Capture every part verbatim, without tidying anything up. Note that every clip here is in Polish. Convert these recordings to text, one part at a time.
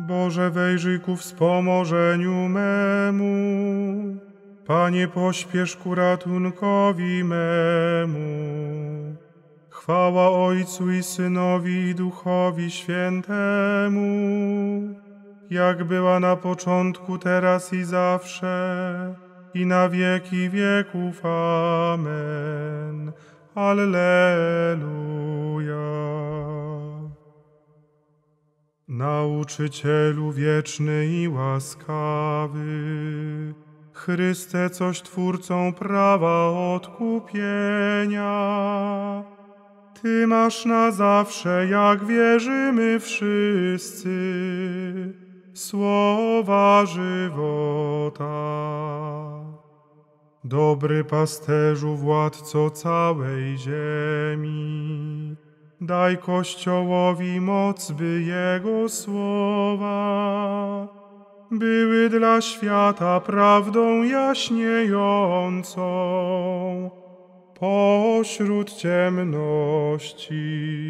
Boże, wejrzyj ku wspomożeniu memu. Panie, pośpiesz ku ratunkowi memu. Chwała Ojcu i Synowi i Duchowi Świętemu, jak była na początku, teraz i zawsze, i na wieki wieków. Amen. Alleluja. Nauczycielu wieczny i łaskawy, Chryste, coś Twórcą prawa odkupienia, Ty masz na zawsze, jak wierzymy wszyscy, słowa żywota. Dobry pasterzu, władco całej ziemi, daj Kościołowi moc, by Jego słowa były dla świata prawdą jaśniejącą pośród ciemności.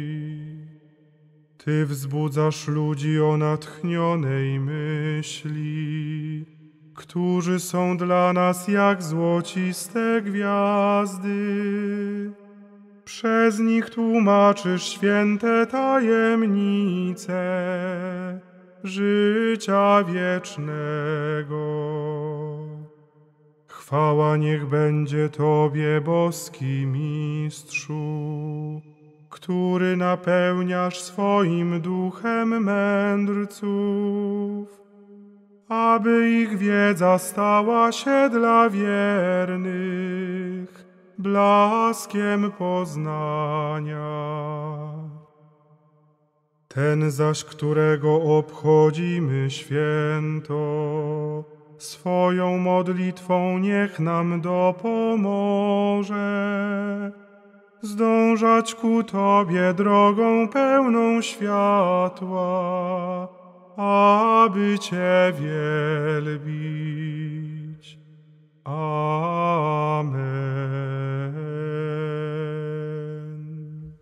Ty wzbudzasz ludzi o natchnionej myśli, którzy są dla nas jak złociste gwiazdy. Przez nich tłumaczysz święte tajemnice życia wiecznego. Chwała niech będzie Tobie, boski Mistrzu, który napełniasz swoim duchem mędrców, aby ich wiedza stała się dla wiernych blaskiem poznania. Ten zaś, którego obchodzimy święto, swoją modlitwą niech nam dopomoże zdążać ku Tobie drogą pełną światła, aby Cię wielbić. Amen.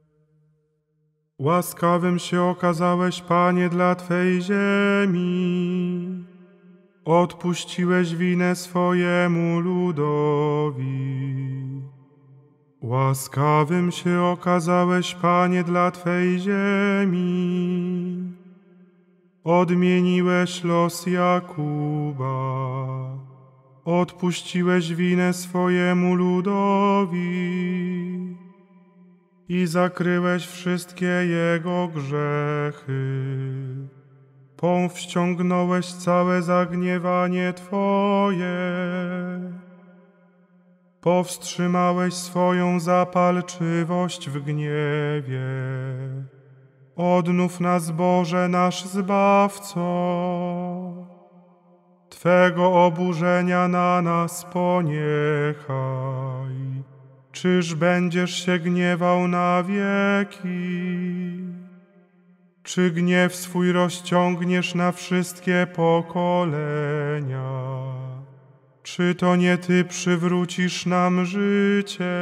Łaskawym się okazałeś, Panie, dla Twej ziemi. Odpuściłeś winę swojemu ludowi. Łaskawym się okazałeś, Panie, dla Twej ziemi. Odmieniłeś los Jakuba. Odpuściłeś winę swojemu ludowi i zakryłeś wszystkie jego grzechy. Powściągnąłeś całe zagniewanie Twoje. Powstrzymałeś swoją zapalczywość w gniewie. Odnów nas, Boże, nasz Zbawco. Twego oburzenia na nas poniechaj. Czyż będziesz się gniewał na wieki? Czy gniew swój rozciągniesz na wszystkie pokolenia? Czy to nie Ty przywrócisz nam życie?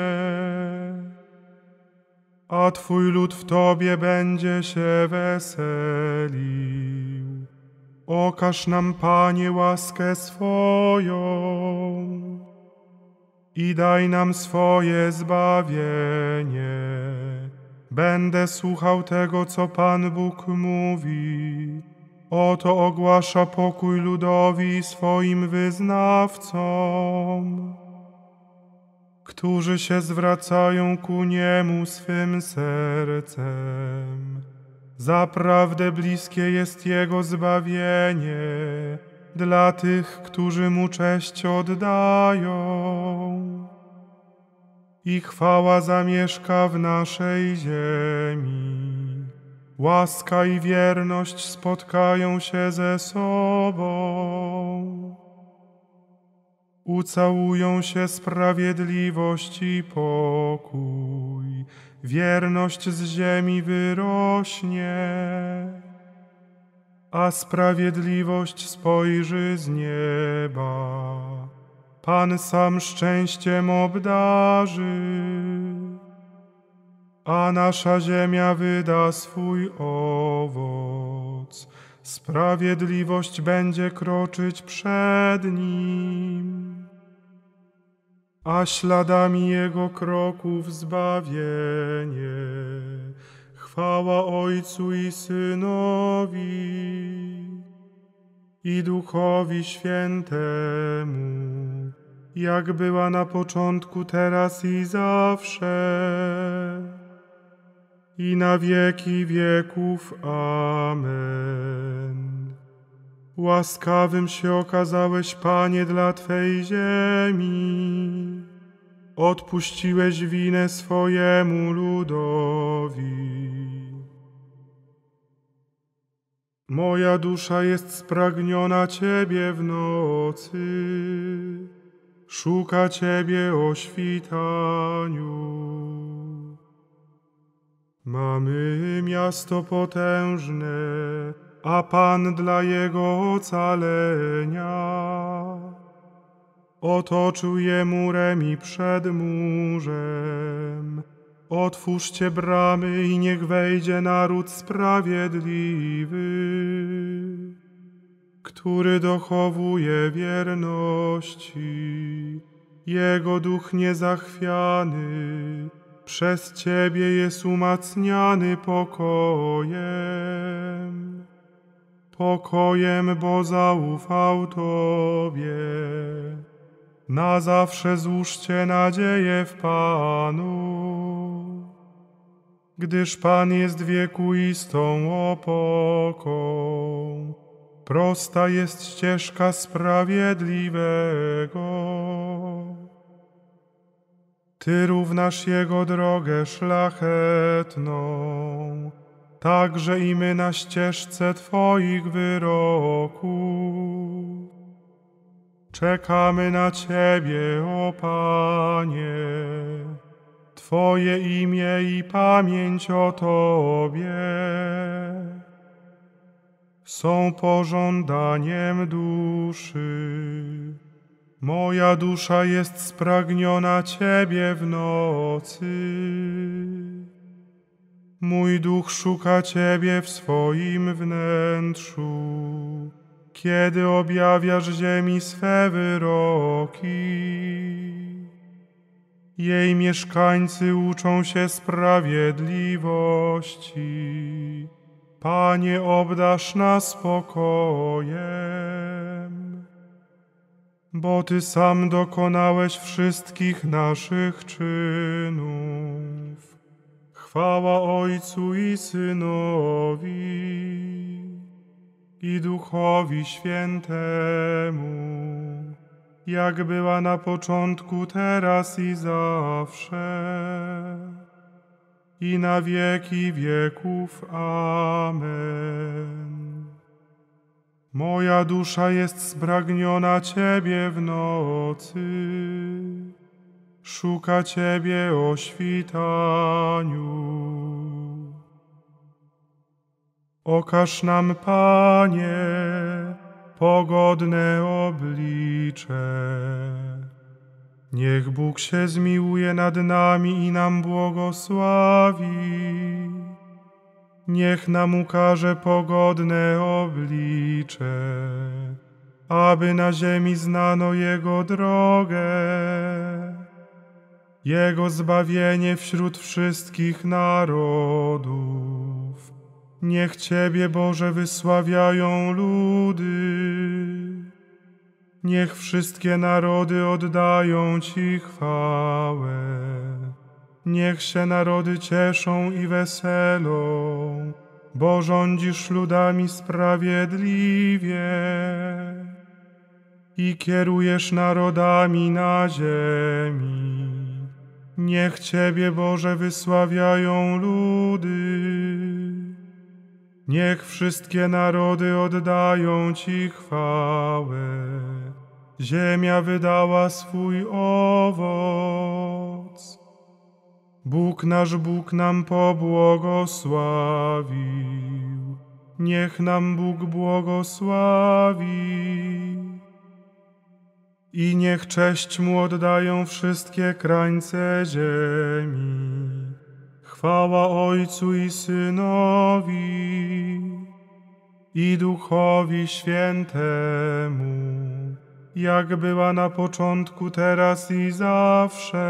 A Twój lud w Tobie będzie się weselił. Okaż nam, Panie, łaskę swoją i daj nam swoje zbawienie. Będę słuchał tego, co Pan Bóg mówi. Oto ogłasza pokój ludowi swoim wyznawcom, którzy się zwracają ku Niemu swym sercem. Zaprawdę bliskie jest Jego zbawienie dla tych, którzy Mu cześć oddają. I chwała zamieszka w naszej ziemi. Łaska i wierność spotkają się ze sobą. Ucałują się sprawiedliwość i pokój. Wierność z ziemi wyrośnie, a sprawiedliwość spojrzy z nieba. Pan sam szczęściem obdarzy, a nasza ziemia wyda swój owoc. sprawiedliwość będzie kroczyć przed Nim, a śladami Jego kroków zbawienie. Chwała Ojcu i Synowi, i Duchowi Świętemu, jak była na początku, teraz i zawsze, i na wieki wieków. Amen. Łaskawym się okazałeś, Panie, dla Twej ziemi. Odpuściłeś winę swojemu ludowi. Moja dusza jest spragniona Ciebie w nocy, szuka Ciebie o świtaniu. Mamy miasto potężne, a Pan dla jego ocalenia otoczył je murem i przedmurzem. Otwórzcie bramy i niech wejdzie naród sprawiedliwy, który dochowuje wierności. Jego duch niezachwiany przez Ciebie jest umacniany pokojem. Pokojem, bo zaufał Tobie. Na zawsze złóżcie nadzieję w Panu, gdyż Pan jest wiekuistą opoką. Prosta jest ścieżka sprawiedliwego. Ty równasz Jego drogę szlachetną, także i my na ścieżce Twoich wyroków. Czekamy na Ciebie, o Panie, Twoje imię i pamięć o Tobie są pożądaniem duszy. Moja dusza jest spragniona Ciebie w nocy. Mój duch szuka Ciebie w swoim wnętrzu, kiedy objawiasz ziemi swe wyroki. Jej mieszkańcy uczą się sprawiedliwości. Panie, obdasz nas spokojem, bo Ty sam dokonałeś wszystkich naszych czynów. Chwała Ojcu i Synowi, i Duchowi Świętemu, jak była na początku, teraz i zawsze, i na wieki wieków. Amen. Moja dusza jest spragniona Ciebie w nocy, szuka Ciebie o świtaniu. Okaż nam, Panie, pogodne oblicze. Niech Bóg się zmiłuje nad nami i nam błogosławi. Niech nam ukaże pogodne oblicze, aby na ziemi znano Jego drogę, Jego zbawienie wśród wszystkich narodów. Niech Ciebie, Boże, wysławiają ludy. Niech wszystkie narody oddają Ci chwałę. Niech się narody cieszą i weselą, bo rządzisz ludami sprawiedliwie i kierujesz narodami na ziemi. Niech Ciebie, Boże, wysławiają ludy. Niech wszystkie narody oddają Ci chwałę. Ziemia wydała swój owoc. Bóg nasz Bóg nam pobłogosławił. Niech nam Bóg błogosławi. I niech cześć Mu oddają wszystkie krańce ziemi. Chwała Ojcu i Synowi, i Duchowi Świętemu, jak była na początku, teraz i zawsze,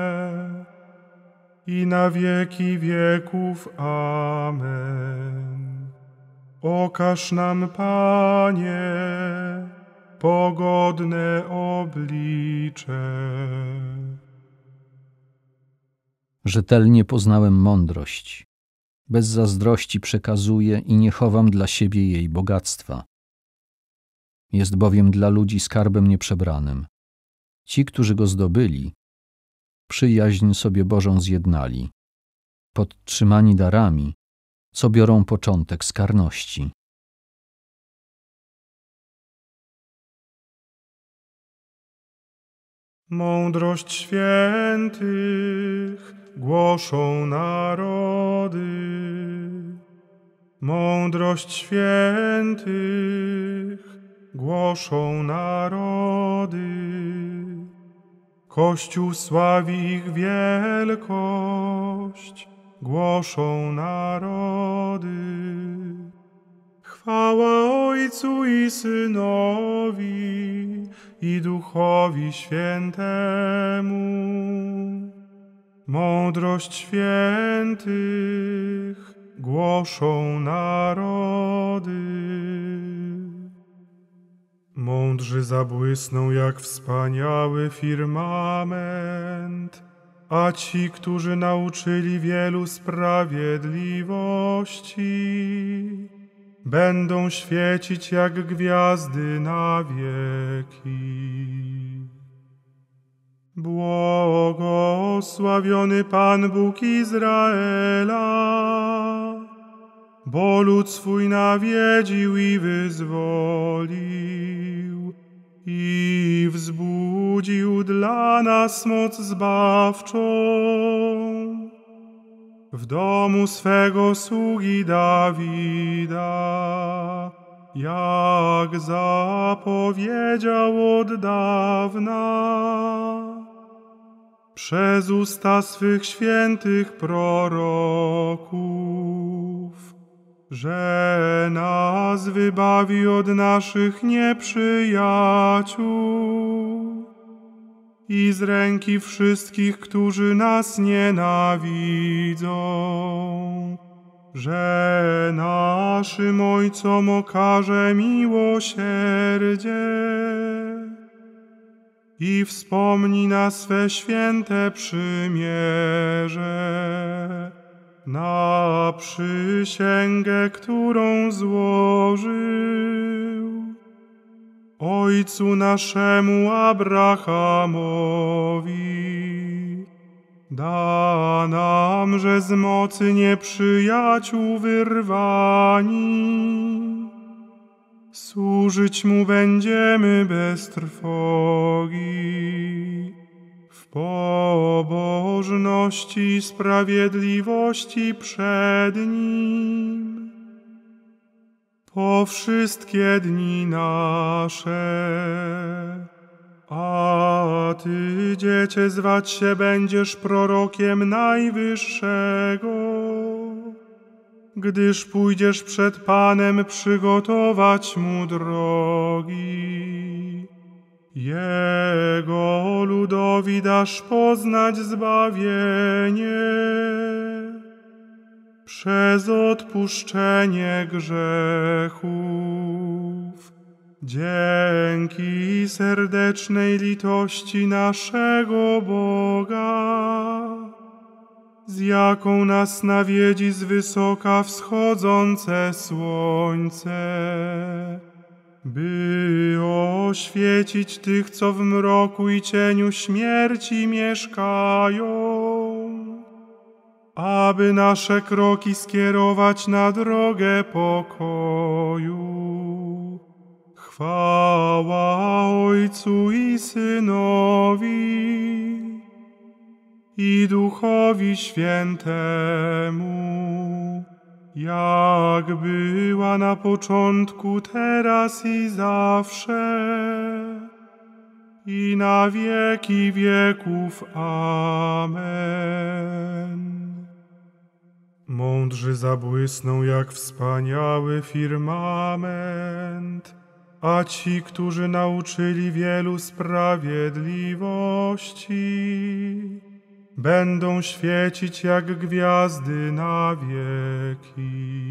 i na wieki wieków. Amen. Okaż nam, Panie, pogodne oblicze. Rzetelnie poznałem mądrość. Bez zazdrości przekazuję i nie chowam dla siebie jej bogactwa. Jest bowiem dla ludzi skarbem nieprzebranym. Ci, którzy go zdobyli, przyjaźń sobie Bożą zjednali, podtrzymani darami, co biorą początek z karności. Mądrość świętych głoszą narody. Mądrość świętych głoszą narody. Kościół sławi ich wielkość, głoszą narody. Chwała Ojcu i Synowi, i Duchowi Świętemu. Mądrość świętych głoszą narody. Mądrzy zabłysną jak wspaniały firmament, a ci, którzy nauczyli wielu sprawiedliwości, będą świecić jak gwiazdy na wieki. Błogosławiony Pan Bóg Izraela, bo lud swój nawiedził i wyzwolił i wzbudził dla nas moc zbawczą w domu swego sługi Dawida, jak zapowiedział od dawna przez usta swych świętych proroków, że nas wybawi od naszych nieprzyjaciół i z ręki wszystkich, którzy nas nienawidzą, że naszym Ojcom okaże miłosierdzie i wspomni na swe święte przymierze, na przysięgę, którą złożył Ojcu naszemu Abrahamowi. Da nam, że z mocy nieprzyjaciół wyrwani, służyć Mu będziemy bez trwogi, w pobożności i sprawiedliwości przed Nim po wszystkie dni nasze. A Ty, Dziecię, zwać się będziesz prorokiem Najwyższego, gdyż pójdziesz przed Panem przygotować Mu drogi. Jego ludowi dasz poznać zbawienie przez odpuszczenie grzechów, dzięki serdecznej litości naszego Boga, z jaką nas nawiedzi z wysoka wschodzące słońce, by oświecić tych, co w mroku i cieniu śmierci mieszkają, aby nasze kroki skierować na drogę pokoju. Chwała Ojcu i Synowi, i Duchowi Świętemu, jak była na początku, teraz i zawsze, i na wieki wieków. Amen. Mądrzy zabłysną jak wspaniały firmament, a ci, którzy nauczyli wielu sprawiedliwości, będą świecić jak gwiazdy na wieki.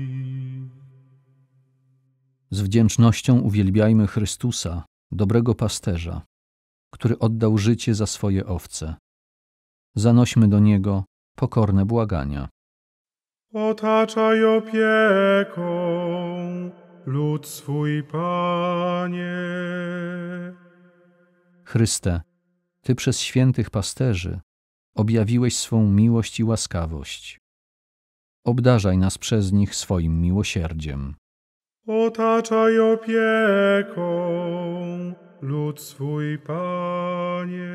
Z wdzięcznością uwielbiajmy Chrystusa, dobrego pasterza, który oddał życie za swoje owce. Zanośmy do Niego pokorne błagania. Otaczaj opieką lud swój, Panie. Chryste, Ty przez świętych pasterzy objawiłeś swą miłość i łaskawość. Obdarzaj nas przez nich swoim miłosierdziem. Otaczaj opieką lud swój, Panie.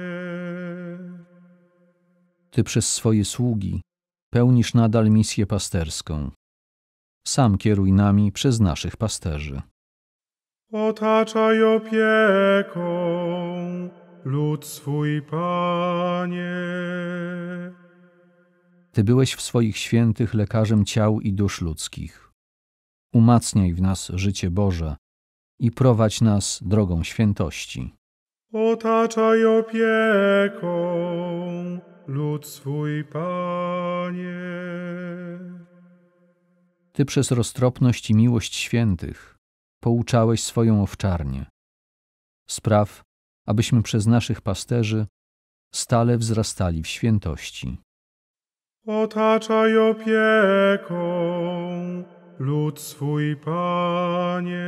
Ty przez swoje sługi pełnisz nadal misję pasterską. Sam kieruj nami przez naszych pasterzy. Otaczaj opieką lud swój, Panie. Ty byłeś w swoich świętych lekarzem ciał i dusz ludzkich. Umacniaj w nas życie Boże i prowadź nas drogą świętości. Otaczaj opieką lud swój, Panie. Ty przez roztropność i miłość świętych pouczałeś swoją owczarnię. Spraw, abyśmy przez naszych pasterzy stale wzrastali w świętości. Otaczaj opieką lud swój, Panie.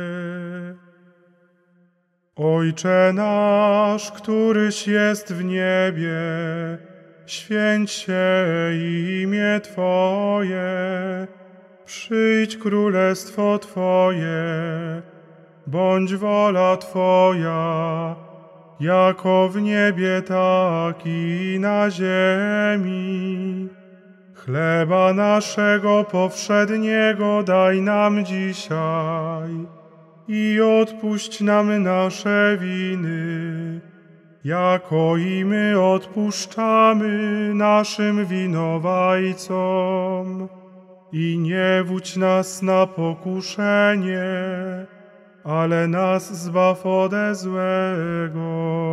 Ojcze nasz, któryś jest w niebie, święć się imię Twoje, przyjdź królestwo Twoje, bądź wola Twoja, jako w niebie, tak i na ziemi. Chleba naszego powszedniego daj nam dzisiaj i odpuść nam nasze winy, jako i my odpuszczamy naszym winowajcom. I nie wódź nas na pokuszenie, ale nas zbaw ode złego.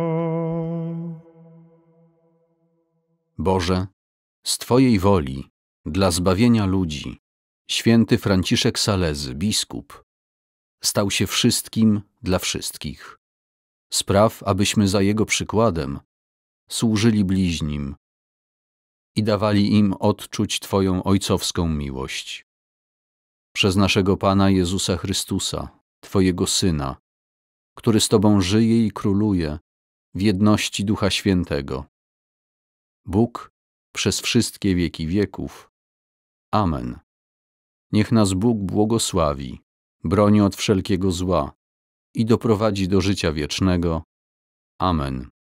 Boże, z Twojej woli, dla zbawienia ludzi, święty Franciszek Salezy, biskup, stał się wszystkim dla wszystkich. Spraw, abyśmy za Jego przykładem służyli bliźnim i dawali im odczuć Twoją ojcowską miłość. Przez naszego Pana Jezusa Chrystusa, Twojego Syna, który z Tobą żyje i króluje w jedności Ducha Świętego. Bóg przez wszystkie wieki wieków. Amen. Niech nas Bóg błogosławi, broni od wszelkiego zła i doprowadzi do życia wiecznego. Amen.